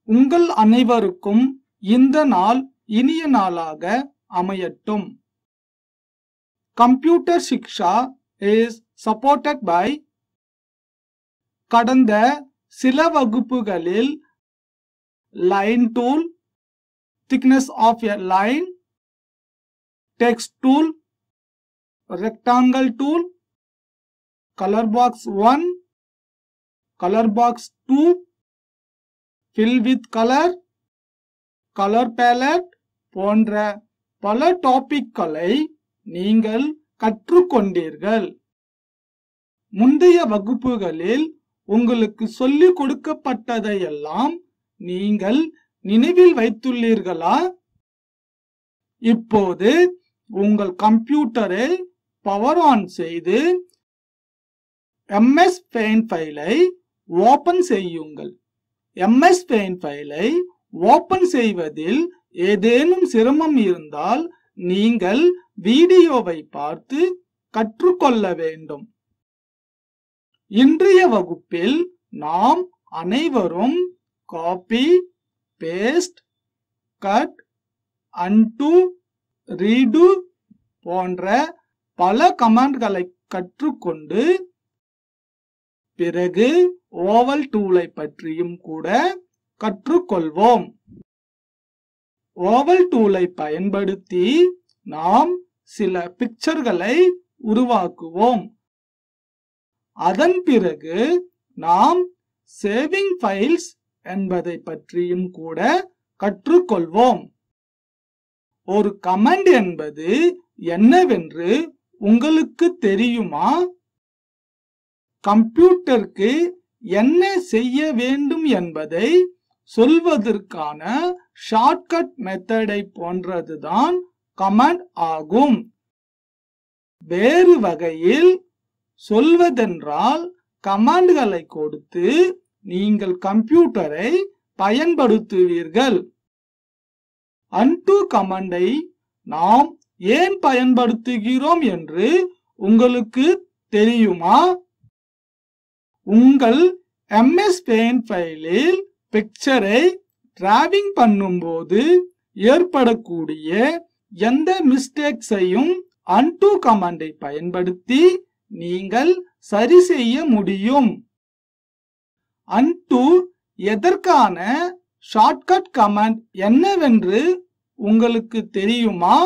உங்கள் அனைவருக்கும் இந்த நாள் இனிய நாளாக அமையட்டும். Computer Shiksha is supported by கடந்த சில வகுப்புகளில் line tool, thickness of a line, text tool, rectangle tool, color box 1, color box 2, fill with color, color palette போன்ற பல டாபிக்களை நீங்கள் கற்றுக்கொண்டீர்கள். முந்தைய வகுப்புகளில் உங்களுக்கு சொல்லிக் கொடுக்கப்பட்டதையெல்லாம் நீங்கள் நினைவில் வைத்துள்ளீர்களா? இப்போது உங்கள் கம்ப்யூட்டரை பவர் ஆன் செய்து MS Paint ஃபைலை ஓபன் செய்யுங்கள். MS Paint ஃபைலை ஓபன் செய்வதில் ஏதேனும் சிரமம் இருந்தால் நீங்கள் வீடியோவை பார்த்து கற்றுக்கொள்ள வேண்டும். இன்றைய வகுப்பில் நாம் அனைவரும் copy, paste, cut, undo, redo போன்ற பல கமாண்ட்களை கற்றுக்கொண்டு பிறகு ஓவல் டூலை பற்றியும் கூட கற்றுக்கொள்வோம். ஓவல் டூலை பயன்படுத்தி நாம் சில பிக்சர்களை உருவாக்குவோம். அதன் பிறகு நாம் சேவிங் ஃபைல்ஸ் என்பதை பற்றியும் கூட கற்றுக்கொள்வோம். ஒரு கமாண்ட் என்பது என்னவென்று உங்களுக்கு தெரியுமா? கம்ப்யூட்டருக்கு என்ன செய்ய வேண்டும் என்பதை சொல்வதற்கான ஷார்ட்கட் மெத்தடை போன்றதுதான் கமாண்ட் ஆகும். வேறு வகையில் சொல்வதென்றால் கமாண்ட்களை கொடுத்து நீங்கள் கம்ப்யூட்டரை பயன்படுத்துவீர்கள். அன்டு கமாண்டை நாம் ஏன் பயன்படுத்துகிறோம் என்று உங்களுக்கு தெரியுமா? உங்கள் MS Paint ஃபைலில் பிக்சரை டிராவிங் பண்ணும்போது ஏற்படக்கூடிய எந்த மிஸ்டேக்ஸையும் அன்டு கமாண்டை பயன்படுத்தி நீங்கள் சரி செய்ய முடியும். அன்டு எதற்கான ஷார்ட்கட் கமாண்ட் என்னவென்று உங்களுக்கு தெரியுமா?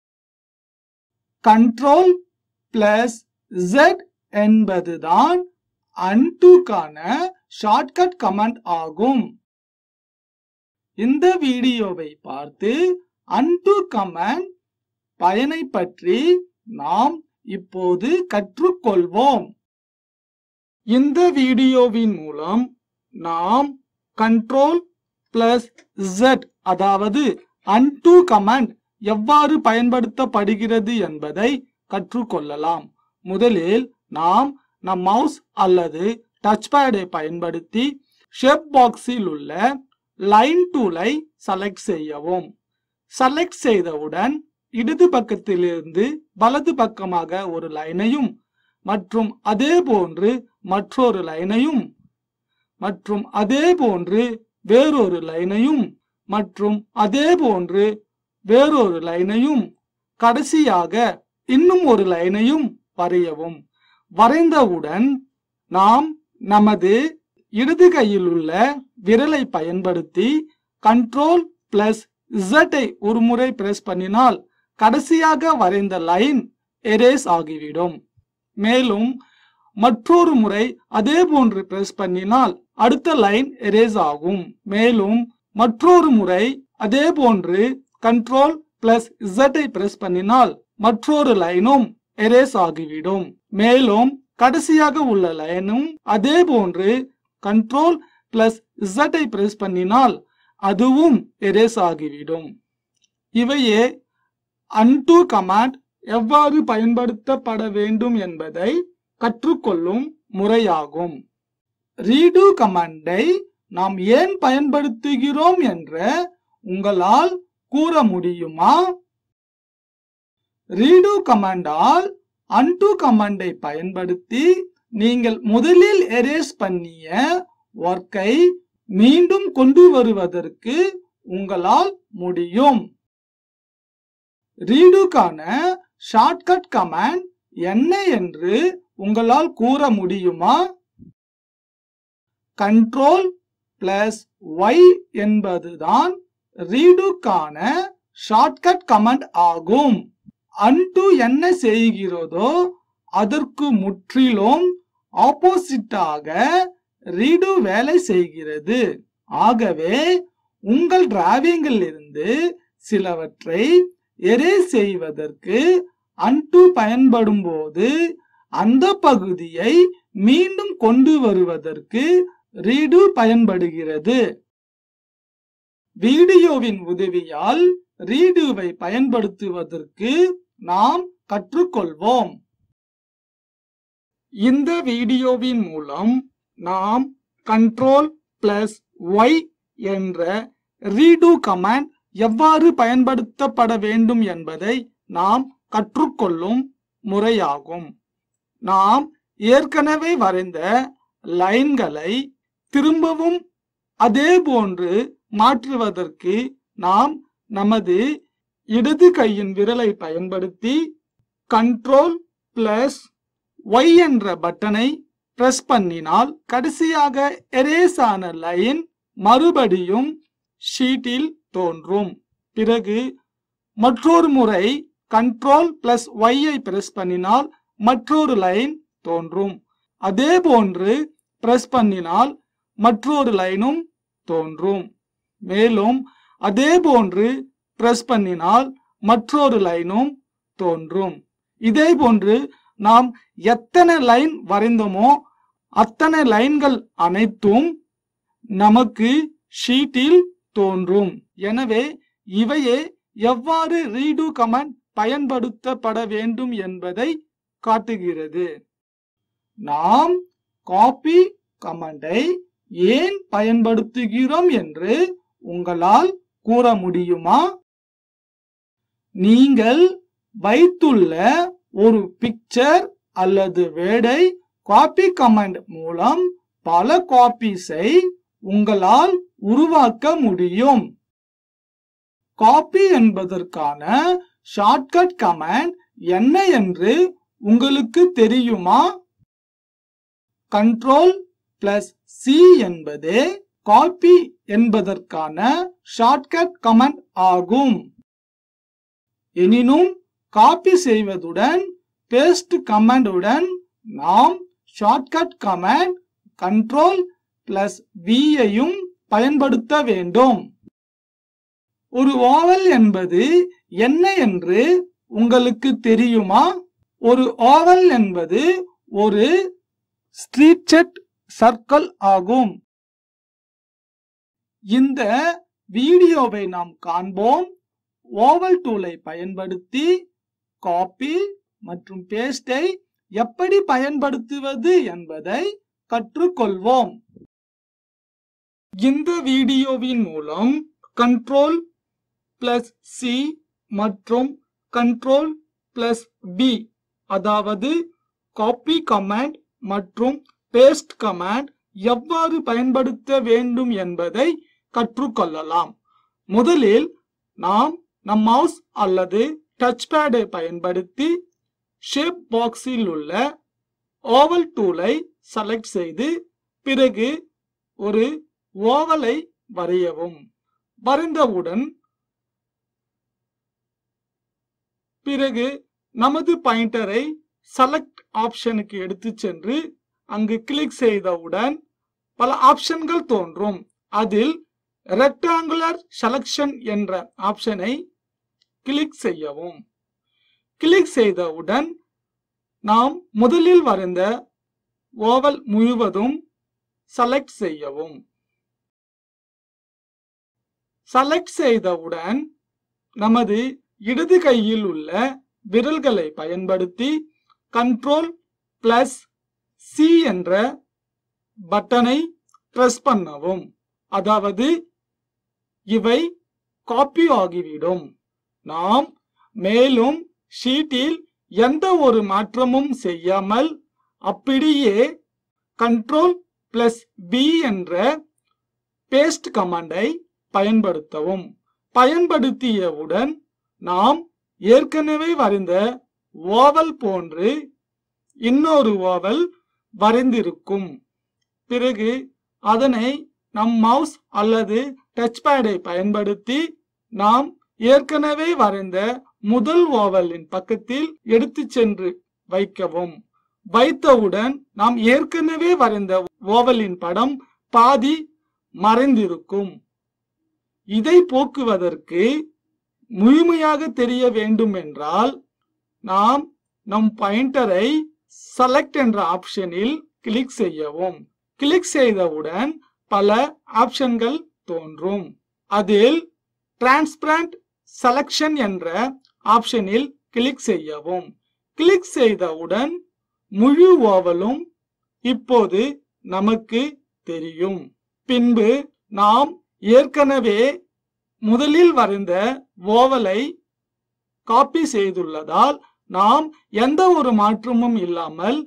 Ctrl+Z என்பதுதான் அன்டுக்கான ஷார்ட்கட் கமாண்ட் ஆகும். இந்த வீடியோவை பார்த்து அன்டு கமாண்ட் பயனை பற்றி நாம் இப்போது கற்றுக்கொள்வோம். இந்த வீடியோவின் மூலம் நாம் Ctrl+Z அதாவது அன்டு கமாண்ட் எவ்வாறு பயன்படுத்தப்படுகிறது என்பதை கற்றுக்கொள்ளலாம். முதலில் நாம் நம் மவுஸ் அல்லது டச் பேடை பயன்படுத்தி ஷேப் பாக்ஸில் உள்ள லைன் டூலை செலக்ட் செய்யவும். செலக்ட் செய்தவுடன் இடது பக்கத்திலிருந்து வலது பக்கமாக ஒரு லைனையும் மற்றும் அதே போன்று மற்றொரு லைனையும் மற்றும் அதே போன்று வேறொரு லைனையும் மற்றும் அதே போன்று வேறொரு லைனையும் கடைசியாக இன்னும் ஒரு லைனையும் வரையவும். வரைந்தவுடன் நாம் நமது இடது கையில் உள்ள விரலை பயன்படுத்தி Ctrl+Z ஒரு முறை பிரஸ் பண்ணினால் கடைசியாக வரைந்த லைன் எரேஸ் ஆகிவிடும். மேலும் மற்றொரு முறை அதே போன்று பிரஸ் பண்ணினால் அடுத்த லைன் எரேஸ் ஆகும். மேலும் மற்றொரு முறை அதே போன்று Ctrl+Z பிரஸ் பண்ணினால் மற்றொரு லைனும் எரேஸ் ஆகிவிடும். மேலும் கடைசியாக உள்ள லைனும் அதே போன்று Ctrl+Z பிரஸ் பண்ணினால் அதுவும் எரேஸ் ஆகிவிடும். இவையே அன்டு கமாண்ட் எவ்வாறு பயன்படுத்தப்பட வேண்டும் என்பதை கற்றுக்கொள்ளும் முறையாகும். ரீடு கமாண்டை நாம் ஏன் பயன்படுத்துகிறோம் என்ற உங்களால் கூற முடியுமா? ரீடு கமாண்டால் அன்டு கமாண்டை பயன்படுத்தி நீங்கள் முதலில் எரேஸ் பண்ணிய ஒர்க்கை மீண்டும் கொண்டு வருவதற்கு உங்களால் முடியும். ரீடுக்கான ஷார்ட்கட் கமாண்ட் என்ன என்று உங்களால் கூற முடியுமா? Ctrl+Y என்பதுதான் ரீடுக்கான ஷார்ட்கட் கமாண்ட் ஆகும். undo என்ன செய்கிறதோ அதற்கு முற்றிலும் ஆப்போசிட்டாக ரீடு வேலை செய்கிறது. ஆகவே உங்கள் டிராவிங்கில் இருந்து சிலவற்றை எரேஸ் செய்வதற்கு undo பயன்படும் போது அந்த பகுதியை மீண்டும் கொண்டு வருவதற்கு ரீடு பயன்படுகிறது. வீடியோவின் உதவியால் ரீடுவை பயன்படுத்துவதற்கு நாம் கற்றுக்கொள்வோம். இந்த வீடியோவின் மூலம் நாம் Ctrl+Y என்ற ரீடு கமாண்ட் எவ்வாறு பயன்படுத்தப்பட வேண்டும் என்பதை நாம் கற்றுக்கொள்ளும் முறையாகும். நாம் ஏற்கனவே வரைந்த லைன்களை திரும்பவும் அதே போன்று மாற்றுவதற்கு நாம் நமது இடது கையின் விரலை பயன்படுத்தி Ctrl+Y என்ற பட்டனை பிரஸ் பண்ணினால் கடைசியாக எரேஸ் ஆன லைன் மறுபடியும் ஷீட்டில் தோன்றும். பிறகு மற்றொரு முறை Ctrl+Y ஐ பிரஸ் பண்ணினால் மற்றொரு லைன் தோன்றும். அதே போன்று பிரஸ் பண்ணினால் மற்றொரு லைனும் தோன்றும். மேலும் அதே போன்று பிரஸ் பண்ணினால் மற்றொரு லைனும் தோன்றும். இதே போன்று நாம் எத்தனை லைன் வரைந்தோமோ அத்தனை லைன்கள் அனைத்தும் நமக்கு ஷீட்டில் தோன்றும். எனவே இவையே எவ்வாறு ரீடு கமாண்ட் பயன்படுத்தப்பட வேண்டும் என்பதை காட்டுகிறது. நாம் காப்பி கமாண்டை ஏன் பயன்படுத்துகிறோம் என்று உங்களால் கூற முடியுமா? நீங்கள் வைத்துள்ள ஒரு பிக்சர் அல்லது வேர்டை காப்பி கமாண்ட் மூலம் பல காப்பீஸை உங்களால் உருவாக்க முடியும். காப்பி என்பதற்கான ஷார்ட்கட் கமாண்ட் என்ன என்று உங்களுக்கு தெரியுமா? Ctrl+C என்பதே காப்பி என்பதற்கான ஷார்ட்கட் கமாண்ட் ஆகும். எனினும் காப்பி செய்வதுடன் பேஸ்ட் கமாண்டுடன் நாம் ஷார்ட்கட் கமாண்ட் Ctrl+V ஐயும் பயன்படுத்த வேண்டும். ஒரு ஓவல் என்பது என்ன என்று உங்களுக்கு தெரியுமா? ஒரு ஓவல் என்பது ஒரு ஸ்ட்ரீட் சர்க்கிள் ஆகும். இந்த வீடியோவை நாம் காண்போம். ஓவல் டூலை பயன்படுத்தி காப்பி மற்றும் பேஸ்டை எப்படி பயன்படுத்துவது என்பதை கற்றுக்கொள்வோம். இந்த வீடியோவின் மூலம் Ctrl+C மற்றும் Ctrl+V அதாவது காப்பி கமாண்ட் மற்றும் பேஸ்ட் கமாண்ட் எவ்வாறு பயன்படுத்த வேண்டும் என்பதை கற்றுக்கொள்ளலாம். முதலில் நாம் நம் மவுஸ் அல்லது டச் பேடை பயன்படுத்தி ஷேப் பாக்ஸில் உள்ள ஓவல் டூலை செலக்ட் செய்து பிறகு ஒரு ஓவலை வரையவும். வரைந்தவுடன் பிறகு நமது பாயிண்டரை செலக்ட் ஆப்ஷனுக்கு எடுத்து சென்று அங்கு கிளிக் செய்தவுடன் பல ஆப்ஷன்கள் தோன்றும். அதில் ரெக்டாங்குலர் செலக்ஷன் என்ற ஆப்ஷனை கிளிக் செய்யவும். கிளிக் செய்தவுடன் நாம் முதலில் வரைந்த ஓவல் முழுவதும் செலக்ட் செய்யவும். செலக்ட் செய்தவுடன் நமது இடது கையில் உள்ள விரல்களை பயன்படுத்தி Ctrl+C என்ற பட்டனை பிரஸ் பண்ணவும். அதாவது இவை காப்பி ஆகிவிடும். நாம் மேலும் ஷீட்டில் எந்த ஒரு மாற்றமும் செய்யாமல் அப்படியே Ctrl+V என்ற பேஸ்ட் கமாண்டை பயன்படுத்தவும். பயன்படுத்தியவுடன் நாம் ஏற்கனவே வரைந்த ஓவல் போன்று இன்னொரு ஓவல் வரைந்திருக்கும். பிறகு அதனை நம் மவுஸ் அல்லது டச் பேடை பயன்படுத்தி நாம் ஏற்கனவே வரைந்த முதல் ஓவலின் பக்கத்தில் எடுத்து சென்று வைக்கவும். வைத்தவுடன் நாம் ஏற்கனவே வரைந்த ஓவலின் படம் பாதி மறைந்திருக்கும். இதை போக்குவதற்கு முழுமையாக தெரிய வேண்டும் என்றால் நாம் நம் பாயிண்டரை செலக்ட் என்ற ஆப்ஷனில் கிளிக் செய்யவும். கிளிக் செய்தவுடன் பல ஆப்ஷன்கள் தோன்றும். அதில் டிரான்ஸ்பரண்ட் செலக்ஷன் என்ற ஆப்ஷனில் கிளிக் செய்யவும். கிளிக் செய்தவுடன் முழு ஓவலும் இப்போது நமக்கு தெரியும். பின்பு நாம் ஏற்கனவே முதலில் வரைந்த ஓவலை காப்பி செய்துள்ளதால் நாம் எந்த ஒரு மாற்றமும் இல்லாமல்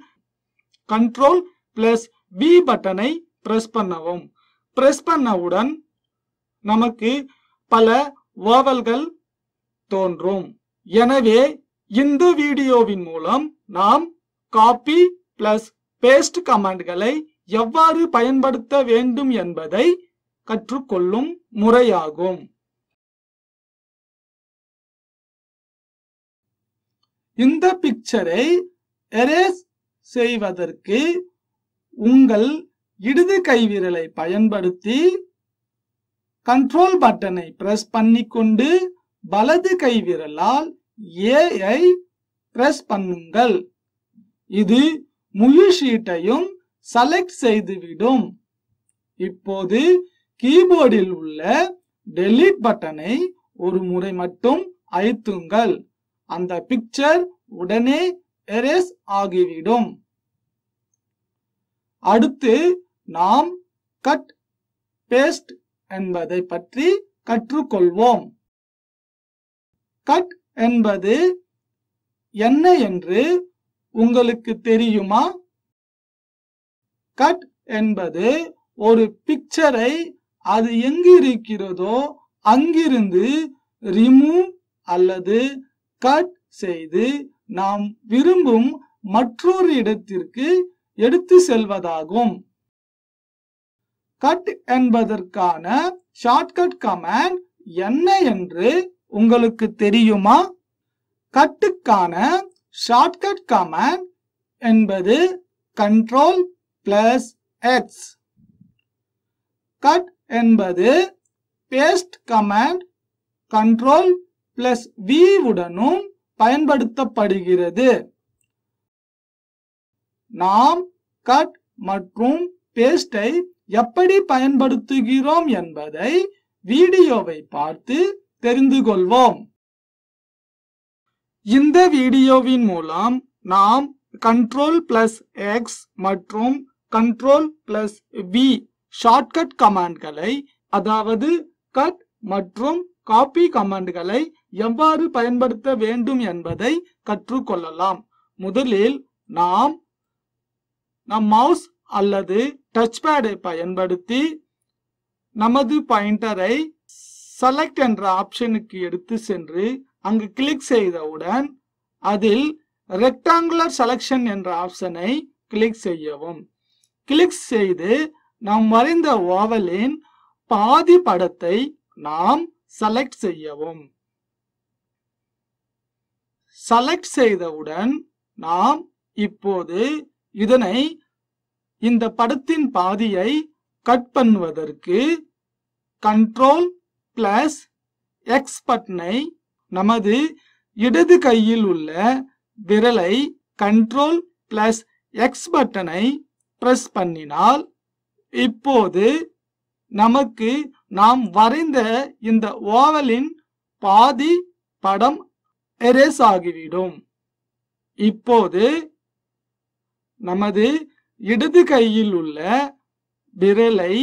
Ctrl+V பட்டனை பிரஸ் பண்ணவும். பிரஸ் பண்ணவுடன் நமக்கு பல ஓவல்கள் தோன்றும். எனவே இந்த வீடியோவின் மூலம் நாம் காப்பி பிளஸ் பேஸ்ட் கமாண்ட்களை எவ்வாறு பயன்படுத்த வேண்டும் என்பதை கற்றுக்கொள்ளும் முறையாகும். இந்த பிக்சரை எரேஸ் செய்வதற்கு உங்கள் இடது கைவிரலை பயன்படுத்தி கண்ட்ரோல் பட்டனை பிரஸ் பண்ணிக்கொண்டு வலது கைவிரலால் A ஐ பிரஸ் பண்ணுங்கள். இது முழு ஷீட்டையும் செலக்ட் செய்துவிடும். இப்போது கீபோர்டில் உள்ள டெலீட் பட்டனை ஒரு முறை மட்டும் அழுத்துங்கள். அந்த பிக்சர் உடனே எரேஸ் ஆகிவிடும். அடுத்து நாம் கட் பேஸ்ட் என்பதை பற்றி கற்றுக்கொள்வோம். கட் என்பது என்ன என்று உங்களுக்கு தெரியுமா? கட் என்பது ஒரு பிக்சரை அது எங்கு இருக்கிறதோ அங்கிருந்து ரிமூவ் அல்லது கட் செய்து நாம் விரும்பும் மற்றொரு இடத்திற்கு எடுத்து செல்வதாகும். கட் என்பதற்கான ஷார்ட்கட் கமாண்ட் என்ன என்று உங்களுக்கு தெரியுமா? கட்டுக்கான ஷார்ட்கட் கமாண்ட் என்பது Ctrl+X. கட் என்பது பேஸ்ட் கமாண்ட் Ctrl+V உடனும் பயன்படுத்தப்படுகிறது. நாம் கட் மற்றும் பேஸ்டை எப்படி பயன்படுத்துகிறோம் என்பதை வீடியோவை பார்த்து தெரிந்து கொள்வோம். இந்த வீடியோவின் மூலம் நாம் Ctrl+X மற்றும் Ctrl+V ஷார்ட்கட் கமாண்ட்களை, அதாவது கட் மற்றும் காப்பி கமாண்ட்களை எவ்வாறு பயன்படுத்த வேண்டும் என்பதை கற்றுக்கொள்ளலாம். முதலில் நாம் நம் மவுஸ் அல்லது டச் பேடை பயன்படுத்தி நமது பாயிண்டரை செலக்ட் என்ற ஆப்ஷனுக்கு எடுத்து சென்று அங்கு கிளிக் செய்தவுடன் அதில் ரெக்டாங்குலர் செலக்ஷன் என்ற ஆப்ஷனை கிளிக் செய்யவும். கிளிக் செய்து நாம் வரைந்த ஓவலின் பாதி படத்தை நாம் செலக்ட் செய்யவும். செலக்ட் செய்தவுடன் நாம் இப்போது இதனை இந்த படத்தின் பாதியை கட் பண்ணுவதற்கு Ctrl+X பட்டனை நமது இடது கையில் உள்ள விரலை Ctrl+X பட்டனை பிரஸ் பண்ணினால் இப்போது நமக்கு நாம் வரைந்த இந்த ஓவலின் பாதி படம் எரேஸ் ஆகிவிடும். இப்போது நமது இடது கையில் உள்ள விரலை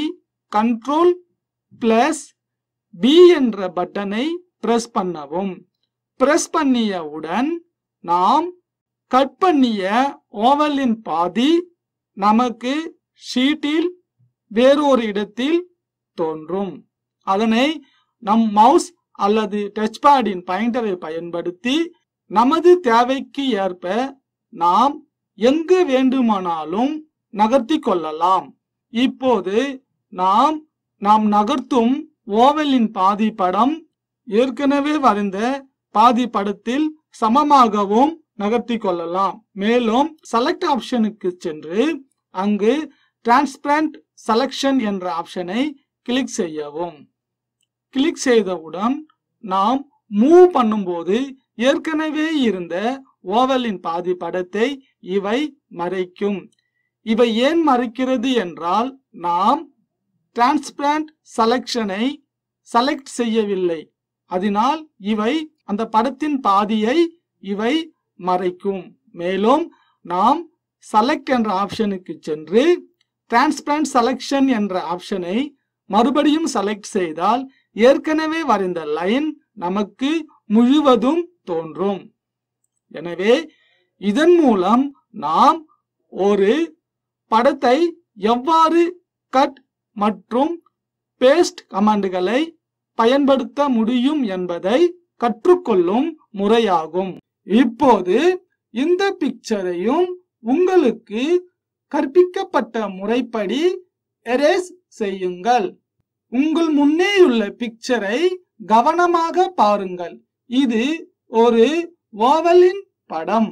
Ctrl+B என்ற பட்டனை பிரஸ் பண்ணவும். பிரஸ் பண்ணியவுடன் நாம் கட் பண்ணிய ஓவலின் பாதி நமக்கு ஷீட்டில் வேறொரு இடத்தில் தோன்றும். அதனை நம் மவுஸ் அல்லது டச் பேடின் பாயிண்டரை பயன்படுத்தி நமது தேவைக்கு ஏற்ப நாம் எங்கு வேண்டுமானாலும் நகர்த்தி கொள்ளலாம். இப்போது நாம் நகர்த்தும் ஓவலின் பாதி படம் ஏற்கனவே வரைந்த பாதி படத்தில் சமமாகவும் நகர்த்தி கொள்ளலாம். மேலும் செலக்ட் ஆப்ஷனுக்கு சென்று அங்கு டிரான்ஸ்பரண்ட் செலக்ஷன் என்ற ஆப்ஷனை கிளிக் செய்யவும். கிளிக் செய்தவுடன் நாம் மூவ் பண்ணும்போது ஏற்கனவே இருந்த ஓவலின் பாதி படத்தை இவை மறைக்கும். இவை ஏன் மறைக்கிறது என்றால் நாம் டிரான்ஸ்பரண்ட் செலக்ஷனை செலக்ட் செய்யவில்லை. அதனால் இவை அந்த படத்தின் பாதியை இவை மறைக்கும். மேலும் நாம் செலக்ட் என்ற ஆப்ஷனுக்கு சென்று டிரான்ஸ்பரண்ட் செலக்ஷன் என்ற ஆப்ஷனை மறுபடியும் செலக்ட் செய்தால் ஏற்கனவே வரைந்த லைன் நமக்கு முழுவதும் தோன்றும். எனவே இதன் மூலம் நாம் ஒரு படத்தை எவ்வாறு கட் மற்றும் பேஸ்ட் கமாண்டுகளை பயன்படுத்த முடியும் என்பதை கற்றுக்கொள்ளும் முறையாகும். இப்போது இந்த பிக்சரையும் உங்களுக்கு கற்பிக்கப்பட்ட முறைப்படி எரேஸ் செய்யுங்கள். உங்கள் முன்னேயுள்ள பிக்சரை கவனமாக பாருங்கள். இது ஒரு ஓவலின் படம்.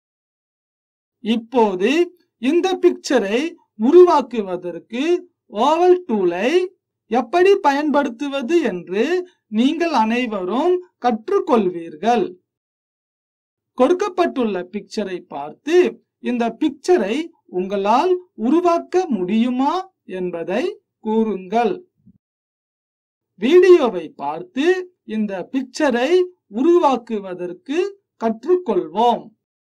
இப்போது இந்த பிக்சரை உருவாக்குவதற்கு ஓவல் டூலை எப்படி பயன்படுத்துவது என்று நீங்கள் அனைவரும் கற்றுக்கொள்வீர்கள். கொடுக்கப்பட்டுள்ள பிக்சரை பார்த்து இந்த பிக்சரை உங்களால் உருவாக்க முடியுமா என்பதை கூறுங்கள். வீடியோவை பார்த்து இந்த பிக்சரை உருவாக்குவதற்கு கற்றுக்கொள்வோம்.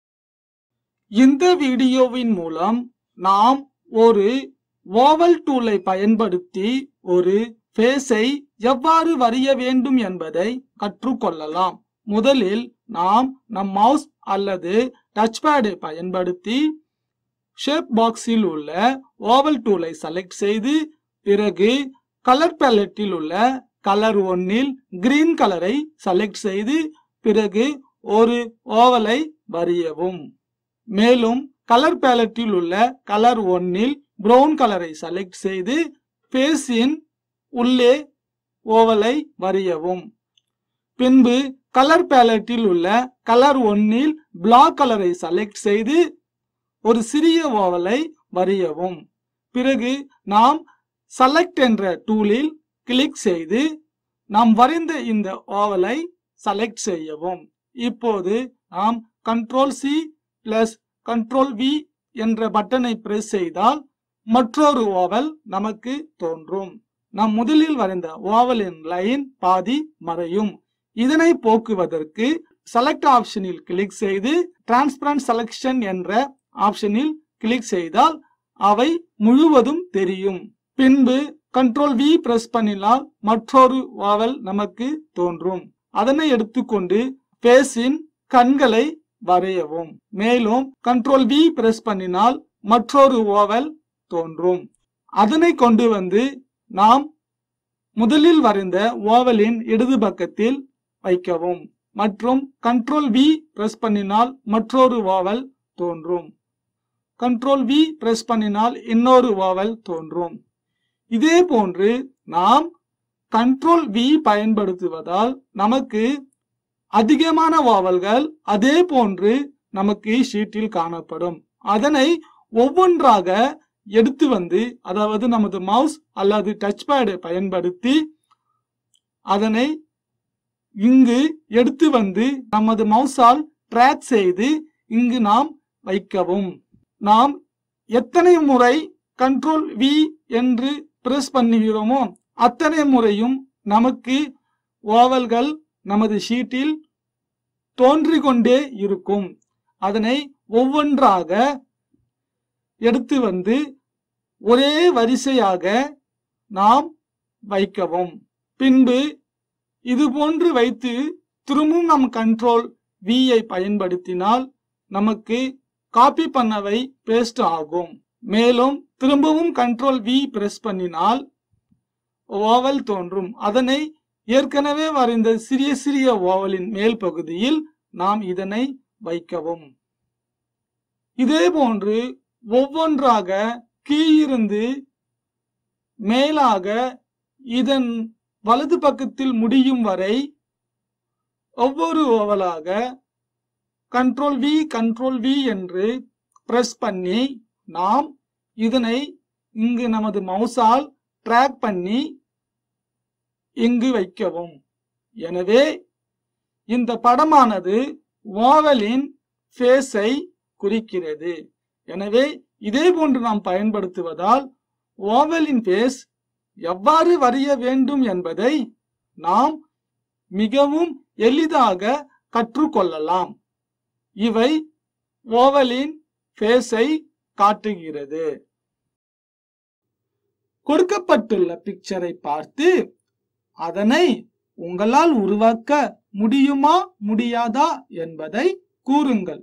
இந்த வீடியோவின் மூலம் நாம் ஒரு ஓவல் டூலை பயன்படுத்தி ஒரு ஃபேஸை எவ்வாறு வரைய வேண்டும் என்பதை கற்றுக்கொள்ளலாம். முதலில் நாம் நம் மவுஸ் அல்லது டச் பேடை பயன்படுத்தி ஷேப் பாக்ஸில் உள்ள ஓவல் டூலை செலக்ட் செய்து பிறகு கலர் பேலட்டில் உள்ள கலர் 1இல் கிரீன் கலரை செலக்ட் செய்து பிறகு ஒரு ஓவலை வரையவும். மேலும் கலர் பேலட்டில் உள்ள கலர் 1இல் பிரவுன் கலரை செலக்ட் செய்து ஃபேஸின் உள்ளே ஓவலை வரையவும். பின்பு கலர் பேலட்டில் உள்ள கலர் 1இல் பிளாக் கலரை செலக்ட் செய்து ஒரு சிறிய ஓவலை வரையவும். பிறகு நாம் செலக்ட் என்ற டூலில் கிளிக் செய்து நாம் வரைந்த இந்த ஓவலை செலக்ட் செய்யவும். இப்போது நாம் Ctrl+C + Ctrl+V என்ற பட்டனை பிரஸ் செய்தால் மற்றொரு ஓவல் நமக்கு தோன்றும். நாம் முதலில் வரைந்த ஓவலின் லைன் பாதி மறையும். இதனை போக்குவதற்கு செலக்ட் ஆப்ஷனில் கிளிக் செய்து டிரான்ஸ்பரண்ட் செலக்ஷன் என்ற ஆப்ஷனில் கிளிக் செய்தால் அவை முழுவதும் தெரியும். பின்பு Ctrl+V பிரஸ் பண்ணினால் மற்றொரு ஓவல் நமக்கு தோன்றும். அதனை எடுத்துக்கொண்டு ஃபேஸின் கண்களை வரையவும். மேலும் Ctrl+V பிரஸ் பண்ணினால் மற்றொரு ஓவல் தோன்றும். அதனை கொண்டு வந்து நாம் முதலில் வரைந்த ஓவலின் இடது பக்கத்தில் வைக்கவும் மற்றும் Ctrl+V பிரஸ் பண்ணினால் மற்றொரு ஓவல் தோன்றும். Ctrl+V பிரஸ் பண்ணினால் இன்னொரு ஓவல் தோன்றும். இதே போன்று நாம் Ctrl+V பயன்படுத்துவதால் நமக்கு அதிகமான ஓவல்கள் அதே போன்று நமக்கு ஷீட்டில் காணப்படும். அதனை ஒவ்வொன்றாக எடுத்து வந்து அதாவது நமது மவுஸ் அல்லது டச் பேடை பயன்படுத்தி அதனை இங்கு எடுத்து வந்து நமது மவுஸால் டிராக் செய்து இங்கு நாம் வைக்கவும். நாம் எத்தனை முறை Ctrl+V என்று பிரஸ் பண்ணுகிறோமோ அத்தனை முறையும் நமக்கு ஓவல்கள் நமது ஷீட்டில் தோன்றிக்கொண்டே இருக்கும். அதனை ஒவ்வொன்றாக எடுத்து வந்து ஒரே வரிசையாக நாம் வைக்கவும். பின்பு இது போன்று வைத்து திரும்பவும் நாம் Ctrl+V பயன்படுத்தினால் நமக்கு காப்பி பண்ணவை பேஸ்ட் ஆகும். மேலும் திரும்பவும் Ctrl+V பிரஸ் பண்ணினால் ஓவல் தோன்றும். அதனை ஏற்கனவே வரைந்த சிறிய சிறிய ஓவலின் மேல் பகுதியில் நாம் இதனை வைக்கவும். இதே போன்று ஒவ்வொன்றாக கீழிருந்து மேலாக இதன் வலது பக்கத்தில் முடியும் வரை ஒவ்வொரு ஓவலாக Ctrl V என்று பிரஸ் பண்ணி நாம் இதனை இங்கு நமது மவுஸால் டிராக் பண்ணி இங்கு வைக்கவும். எனவே இந்த படமானது ஓவலின் ஃபேஸை குறிக்கிறது. எனவே இதே போன்று நாம் பயன்படுத்துவதால் ஓவலின் ஃபேஸ் எவ்வாறு வரைய வேண்டும் என்பதை நாம் மிகவும் எளிதாக கற்றுக்கொள்ளலாம். இவை ஓவலின் ஃபேஸை காட்டுகிறது. கொடுக்கப்பட்டுள்ள பிக்சரை பார்த்து அதனை உங்களால் உருவாக்க முடியுமா முடியாதா என்பதை கூறுங்கள்.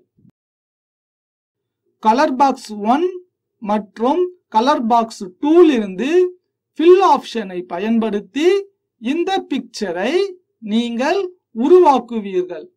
கலர் பாக்ஸ் 1 மற்றும் கலர் பாக்ஸ் 2 இருந்து fill ஆப்ஷனை பயன்படுத்தி இந்த பிக்சரை நீங்கள் உருவாக்குவீர்கள்.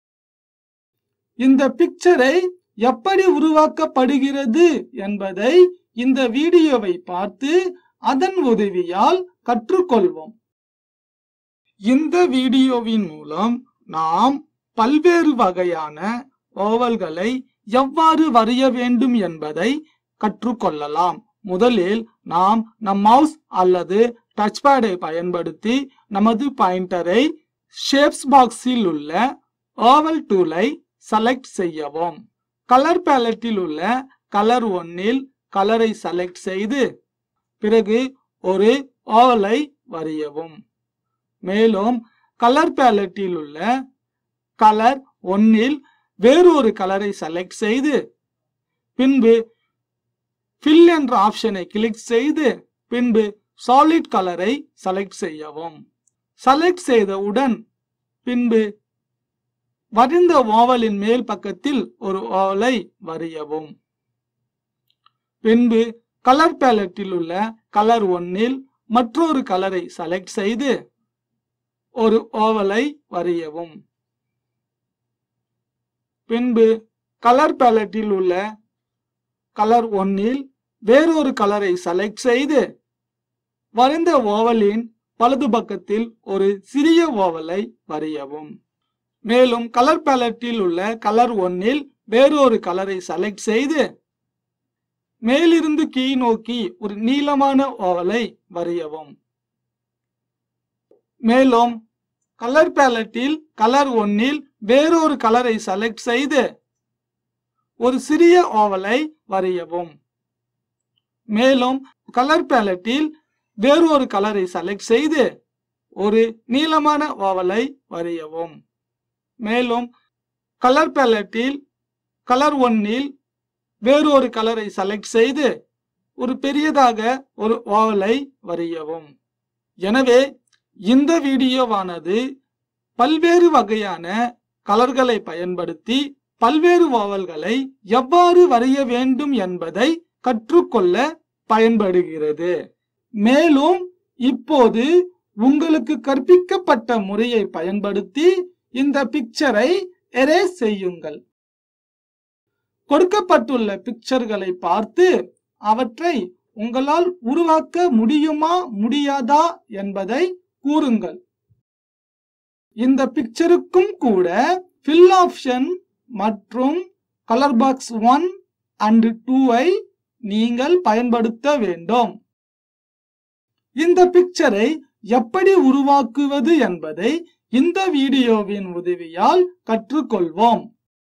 இந்த பிக்சரை எப்படி உருவாக்கப்படுகிறது என்பதை இந்த வீடியோவை பார்த்து அதன் உதவியால் கற்றுக்கொள்வோம். இந்த வீடியோவின் மூலம் நாம் பல்வேறு வகையான ஓவல்களை எவ்வாறு வரைய வேண்டும் என்பதை கற்றுக்கொள்ளலாம். முதலில் நாம் நம் மவுஸ் அல்லது டச் பேடை பயன்படுத்தி நமது பாயிண்டரை ஷேப்ஸ் பாக்ஸில் உள்ள ஓவல் டூலை செலக்ட் செய்யவும். கலர் பேலட்டில் உள்ள கலர் 1 கலரை செலக்ட் செய்து பிறகு ஒரு ஓவலை வரையவும். மேலும் கலர் பேலட்டில் உள்ள கலர் 1 வேறொரு கலரை செலக்ட் செய்து பின்பு fill என்ற ஆப்ஷனை கிளிக் செய்து பின்பு சாலிட் கலரை செலக்ட் செய்யவும். செலக்ட் செய்தவுடன் பின்பு வரைந்த ஓவலின் மேல் பக்கத்தில் ஒரு ஓவலை வரையவும். பின்பு கலர் பேலட்டில் உள்ள கலர் 1 மற்றொரு கலரை செலக்ட் செய்து ஒரு ஓவலை வரையவும். பின்பு கலர் பேலட்டில் உள்ள கலர் 1 வேறொரு கலரை செலக்ட் செய்து வரைந்த ஓவலின் வலது பக்கத்தில் ஒரு சிறிய ஓவலை வரையவும். மேலும் கலர் பேலட்டில் உள்ள கலர் 1 வேறொரு கலரை செலக்ட் செய்து மேலிருந்து கீழ் நோக்கி ஒரு நீளமான ஓவலை வரையவும். மேலும் கலர் பேலட்டில் கலர் 1 வேறொரு கலரை செலக்ட் செய்து ஒரு சிறிய ஓவலை வரையவும். மேலும் கலர் பேலட்டில் வேறொரு கலரை செலக்ட் செய்து ஒரு நீளமான ஓவலை வரையவும். மேலும் கலர் பேலட்டில் கலர் 1 வேறொரு கலரை செலக்ட் செய்து ஒரு பெரியதாக ஒரு ஓவலை வரையவும். எனவே இந்த வீடியோவானது பல்வேறு வகையான கலர்களை பயன்படுத்தி பல்வேறு ஓவல்களை எவ்வாறு வரைய வேண்டும் என்பதை கற்றுக்கொள்ள பயன்படுகிறது. மேலும் இப்போது உங்களுக்கு கற்பிக்கப்பட்ட முறையை பயன்படுத்தி இந்த பிக்சரை எரேஸ் செய்யுங்கள். கொடுக்கப்பட்டுள்ள பிக்சர்களை பார்த்து அவற்றை உங்களால் உருவாக்க முடியுமா முடியாதா என்பதை கூறுங்கள். இந்த பிக்சருக்கும் கூட fill ஆப்ஷன் மற்றும் கலர் பாக்ஸ் 1 and 2 நீங்கள் பயன்படுத்த வேண்டும். இந்த பிக்சரை எப்படி உருவாக்குவது என்பதை இந்த வீடியோவின் உதவியால் கற்றுக்கொள்வோம்.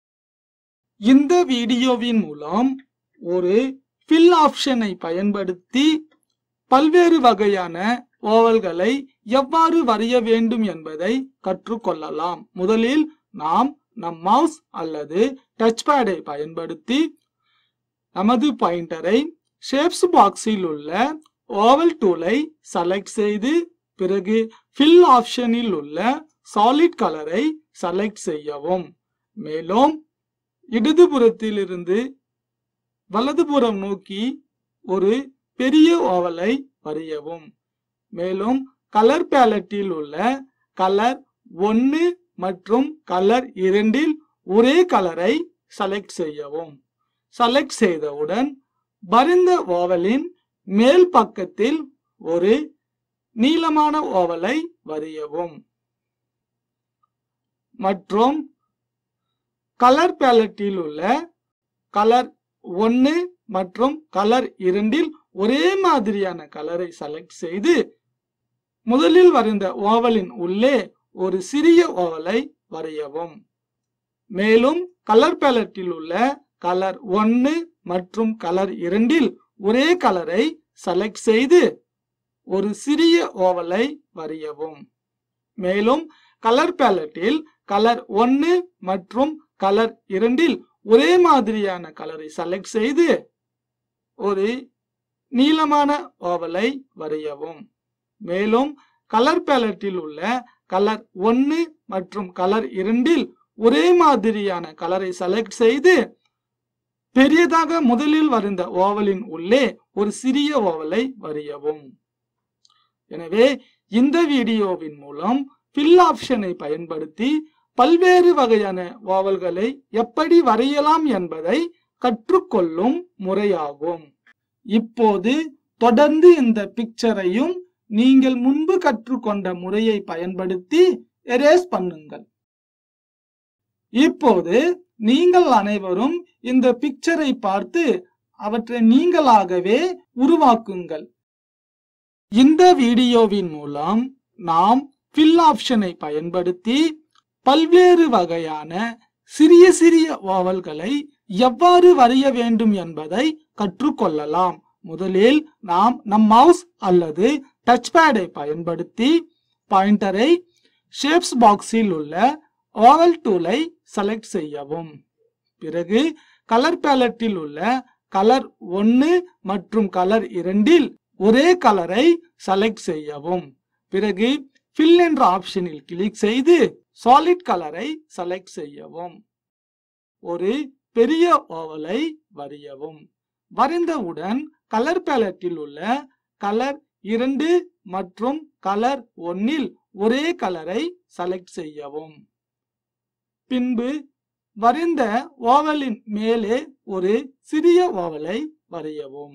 இந்த வீடியோவின் மூலம் ஒரு fill ஆப்ஷனை பயன்படுத்தி பல்வேறு வகையான ஓவல்களை எவ்வாறு வரைய வேண்டும் என்பதை கற்றுக்கொள்ளலாம். முதலில் நாம் நம் மவுஸ் அல்லது டச் பேடை பயன்படுத்தி நமது பாயிண்டரை ஷேப்ஸ் பாக்ஸில் உள்ள ஓவல் டூலை செலக்ட் செய்து பிறகு fill ஆப்ஷனில் உள்ள சாலிட் கலரை செலக்ட் செய்யவும். மேலும் இடதுபுறத்திலிருந்து வலதுபுறம் நோக்கி ஒரு பெரிய ஓவலை வரையவும். மேலும் கலர் பேலட்டில் உள்ள கலர் 1 மற்றும் கலர் 2 ஒரே கலரை செலக்ட் செய்யவும். செலக்ட் செய்தவுடன் வரைந்த ஓவலின் மேல் பக்கத்தில் ஒரு நீளமான ஓவலை வரையவும். மற்றும் கலர் பேலட்டில் உள்ள கலர் 1 மற்றும் கலர் 2 ஒரே மாதிரியான கலரை செலக்ட் செய்து முதலில் வரைந்த ஓவலின் உள்ளே ஒரு சிறிய ஓவலை வரையவும். மேலும் கலர் பேலட்டில் உள்ள கலர் 1 மற்றும் கலர் 2 ஒரே கலரை செலக்ட் செய்து ஒரு சிறிய ஓவலை வரையவும். மேலும் கலர் பேலட்டில் கலர் 1 மற்றும் கலர் 2 ஒரே மாதிரியான கலரை செலக்ட் செய்து ஒரு நீளமான ஓவலை வரையவும். மேலும் கலர் பேலட்டில் உள்ள கலர் 1 மற்றும் கலர் 2 ஒரே மாதிரியான கலரை செலக்ட் செய்து பெரியதாக முதலில் வரைந்த ஓவலின் உள்ளே ஒரு சிறிய ஓவலை வரையவும். எனவே இந்த வீடியோவின் மூலம் ஃபில் ஆப்ஷனை பயன்படுத்தி பல்வேறு வகையான ஓவல்களை எப்படி வரையலாம் என்பதை கற்றுக்கொள்ளும் முறையாகும். இப்போது தொடர்ந்து இந்த பிக்சரையும் நீங்கள் முன்பு கற்றுக்கொண்ட முறையை பயன்படுத்தி எரேஸ் பண்ணுங்கள். இப்போது நீங்கள் அனைவரும் இந்த பிக்சரை பார்த்து அவற்றை நீங்களாகவே உருவாக்குங்கள். இந்த வீடியோவின் மூலம் நாம் ஃபில் ஆப்ஷனை பயன்படுத்தி பல்வேறு வகையான சிறிய சிறிய ஓவல்களை எவ்வாறு வரைய வேண்டும் என்பதை கற்றுக்கொள்ளலாம். முதலில் நாம் நம் மவுஸ் அல்லது டச் பேடை பயன்படுத்தி பாயிண்டரை ஷேப்ஸ் பாக்ஸில் உள்ள ஓவல் டூலை செலக்ட் செய்யவும். பிறகு கலர் பேலட்டில் உள்ள கலர் 1 மற்றும் கலர் 2 ஒரே கலரை செலக்ட் செய்யவும். பிறகு ஃபில் என்ற ஆப்ஷனில் கிளிக் செய்து சாலிட் கலரை செலக்ட் செய்யவும். ஒரு பெரிய ஓவலை வரையவும். வரைந்தவுடன் கலர் பேலட்டில் உள்ள கலர் 2 மற்றும் கலர் 1 ஒரே கலரை செலக்ட் செய்யவும். பின்பு வரைந்த ஓவலின் மேலே ஒரு சிறிய ஓவலை வரையவும்.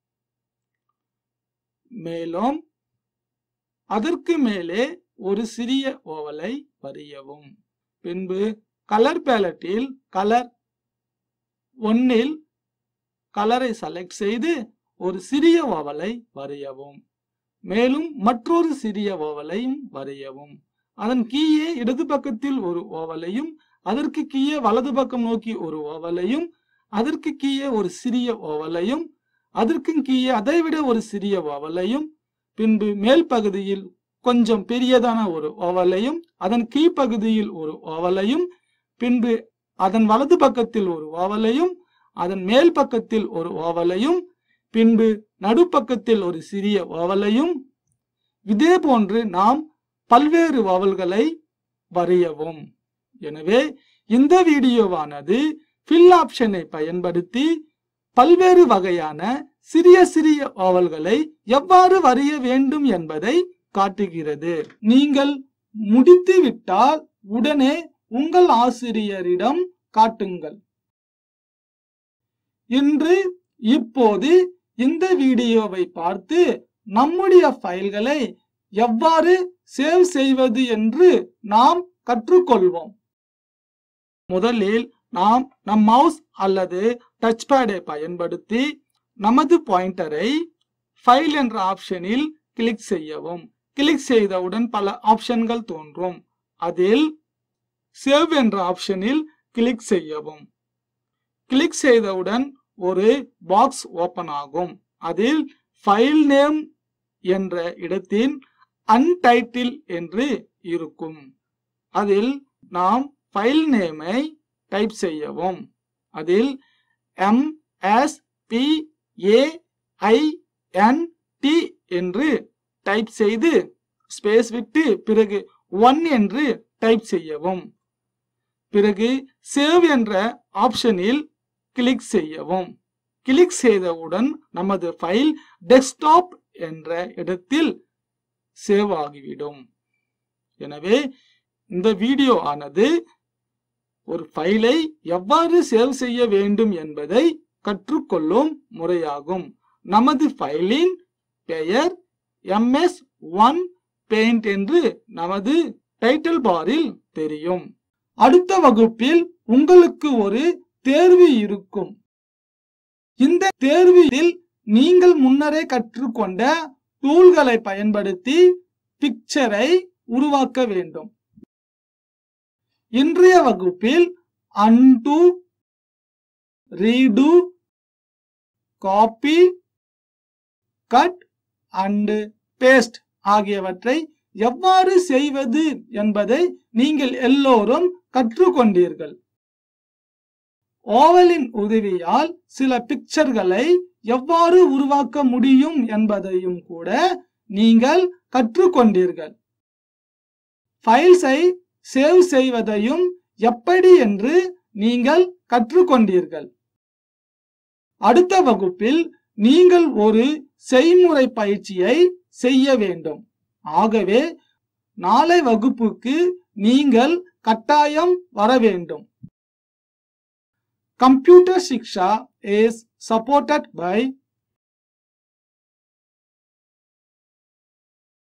மேலும் அதற்கு மேலே ஒரு சிறிய ஓவலை வரையவும். பின்பு கலர் பேலட்டில் கலர் 1 கலரை செலக்ட் செய்து ஒரு சிறிய ஓவலை வரையவும். மேலும் மற்றொரு சிறிய ஓவலையும் வரையவும். அதன் கீழே இடது பக்கத்தில் ஒரு ஓவலையும் அதற்கு கீழே வலது பக்கம் நோக்கி ஒரு ஓவலையும் அதற்கு கீழே ஒரு சிறிய ஓவலையும் அதற்கு கீழே அதைவிட ஒரு சிறிய ஓவலையும் பின்பு மேல் பகுதியில் கொஞ்சம் பெரியதான ஒரு ஓவலையும் அதன் கீழ்ப்பகுதியில் ஒரு ஓவலையும் பின்பு அதன் வலது பக்கத்தில் ஒரு ஓவலையும் அதன் மேல் பக்கத்தில் ஒரு ஓவலையும் பின்பு நடுப்பக்கத்தில் ஒரு சிறிய ஓவலையும் இதே போன்று நாம் பல்வேறு ஓவல்களை வரையவும். எனவே இந்த வீடியோவானது ஃபில் ஆப்ஷனை பயன்படுத்தி பல்வேறு வகையான சிறிய சிறிய ஓவல்களை எவ்வாறு வரைய வேண்டும் என்பதை காட்டுகிறது. நீங்கள் முடித்துவிட்டால் உடனே உங்கள் ஆசிரியரிடம் காட்டுங்கள். இப்போது இந்த வீடியோவை பார்த்து நம்முடைய ஃபைல்களை எவ்வாறு சேவ் செய்வது என்று நாம் கற்றுக்கொள்வோம். முதலில் நாம் நம் மவுஸ் அல்லது டச் பேடை பயன்படுத்தி நமது பாயிண்டரை ஃபைல் என்ற ஆப்ஷனில் கிளிக் செய்யவும். கிளிக் செய்தவுடன் பல ஆப்ஷன்கள் தோன்றும். அதில் சேவ் என்ற ஆப்ஷனில் கிளிக் செய்யவும். கிளிக் செய்தவுடன் ஒரு பாக்ஸ் ஓபன் ஆகும். அதில் ஃபைல் நேம் என்ற இடத்தில் அன்டைட்டில் என்று இருக்கும். அதில் நாம் ஃபைல் நேமை டைப் செய்யவும். அதில் MSPAINT என்று டைப் செய்து ஸ்பேஸ் விட்டு பிறகு 1 என்று டைப் செய்யவும். பிறகு சேவ் என்ற ஆப்ஷனில் கிளிக் செய்யவும். கிளிக் செய்தவுடன் நமது ஃபைல் டெஸ்க்டாப் என்ற இடத்தில் சேவ் ஆகிவிடும். எனவே இந்த வீடியோ ஆனது ஒரு ஃபைலை எவ்வாறு சேவ் செய்ய வேண்டும் என்பதை கற்றுக்கொள்ளும் முறையாகும். நமது ஃபைலின் பெயர் MS1 Paint என்று நமது டைட்டில் பாரில் தெரியும். அடுத்த வகுப்பில் உங்களுக்கு ஒரு தேர்வு இருக்கும். இந்த தேர்வில் நீங்கள் முன்னரே கற்றுக்கொண்ட டூல்களை பயன்படுத்தி பிக்சரை உருவாக்க வேண்டும். இன்றைய வகுப்பில் undo, redo, copy, cut and paste ஆகியவற்றை எவ்வாறு செய்வது என்பதை நீங்கள் எல்லோரும் கற்றுக்கொண்டீர்கள். ஓவலின் உதவியால் சில பிக்சர்களை எவ்வாறு உருவாக்க முடியும் என்பதையும் கூட நீங்கள் கற்றுக்கொண்டீர்கள். ஃபைல்ஸை சேவ் செய்வதையும் எப்படி என்று நீங்கள் கற்றுக்கொண்டீர்கள். அடுத்த வகுப்பில் நீங்கள் ஒரு செய்முறை பயிற்சியை செய்ய வேண்டும். ஆகவே நாளை வகுப்புக்கு நீங்கள் கட்டாயம் வர வேண்டும். Computer Shiksha is supported by